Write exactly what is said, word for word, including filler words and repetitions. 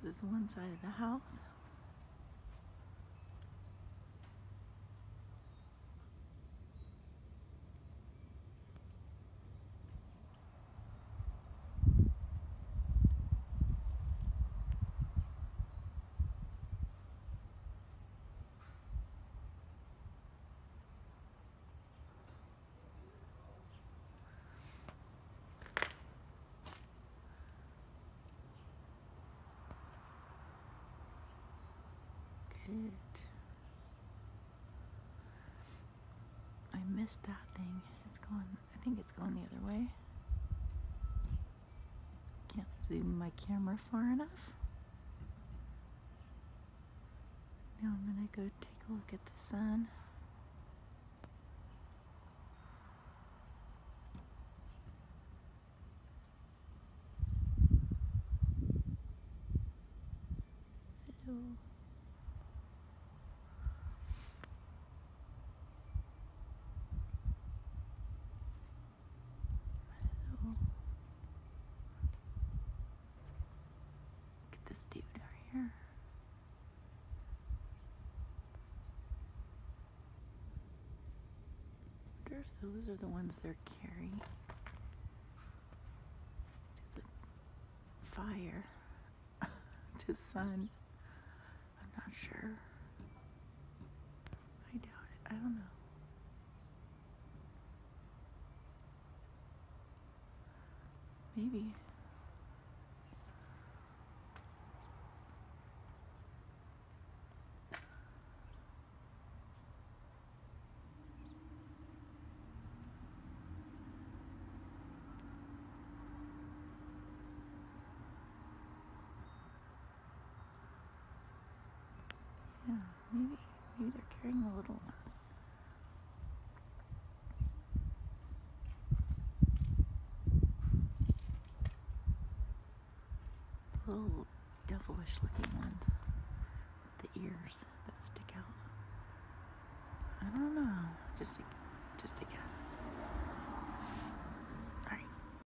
this one side of the house. Good. I missed that thing. It's going, I think it's going the other way. Can't zoom my camera far enough. Now I'm gonna go take a look at the sun. Hello. Hello. Look at this dude over here. I wonder if those are the ones they're carrying to the fire, to the sun. I'm not sure. I doubt it. I don't know. Maybe. Yeah, maybe. Maybe they're carrying the little ones. Little devilish looking ones with the ears that stick out. I don't know. Just